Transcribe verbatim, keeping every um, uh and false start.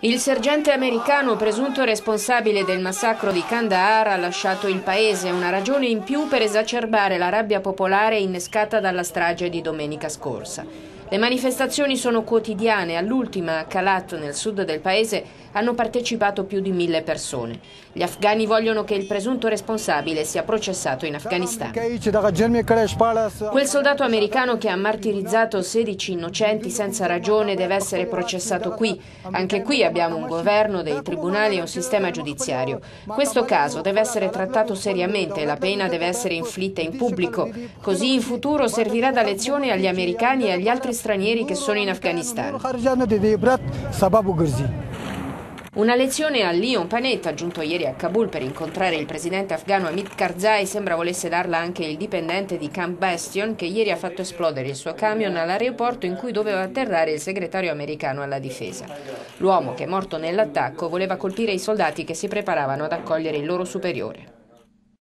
Il sergente americano presunto responsabile del massacro di Kandahar ha lasciato il paese, una ragione in più per esacerbare la rabbia popolare innescata dalla strage di domenica scorsa. Le manifestazioni sono quotidiane, all'ultima a Kalat, nel sud del paese, hanno partecipato più di mille persone. Gli afghani vogliono che il presunto responsabile sia processato in Afghanistan. Quel soldato americano che ha martirizzato sedici innocenti senza ragione deve essere processato qui. Anche qui abbiamo un governo, dei tribunali e un sistema giudiziario. Questo caso deve essere trattato seriamente e la pena deve essere inflitta in pubblico. Così in futuro servirà da lezione agli americani e agli altri stranieri che sono in Afghanistan. Una lezione a Leon Panetta, giunto ieri a Kabul per incontrare il presidente afghano Hamid Karzai, sembra volesse darla anche il dipendente di Camp Bastion che ieri ha fatto esplodere il suo camion all'aeroporto in cui doveva atterrare il segretario americano alla difesa. L'uomo, che è morto nell'attacco, voleva colpire i soldati che si preparavano ad accogliere il loro superiore.